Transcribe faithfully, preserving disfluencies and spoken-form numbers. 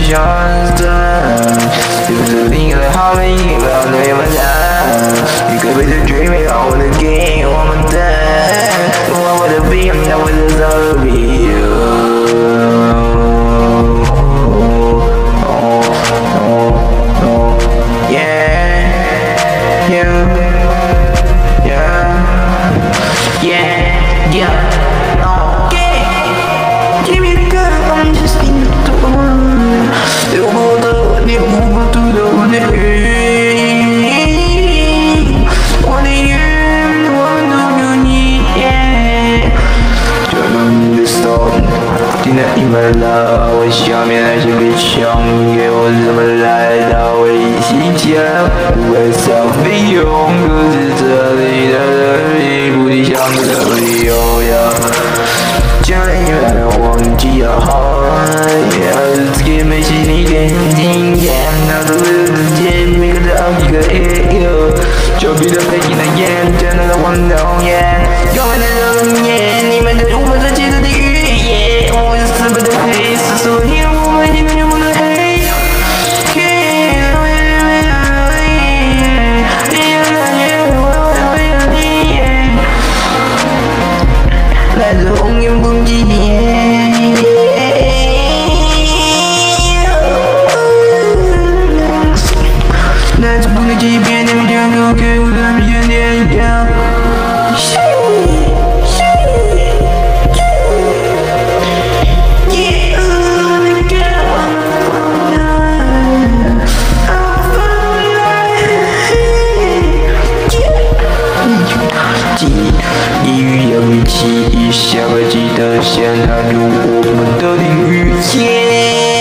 选择，就是另一个好的一个对不对？一个被这追美好的给我们的，我的病，那我的手臂。你们了，我下面那些被抢给我怎么来到我一起讲？不会少费用，可是这里的人不停想着理由呀。将来你们忘记了好，要是自己没心里更经验，那都是自己每个到一个也有，就比得北京的眼，真的是黄豆眼，各位的容颜，你们的我们这节奏的语言，我是四个的黑，是所有我们一个全部的黑。来自红颜不羁来自不能欺骗的两个给我的面脸呀。地狱有一期，下个记得先踏入我们的领域。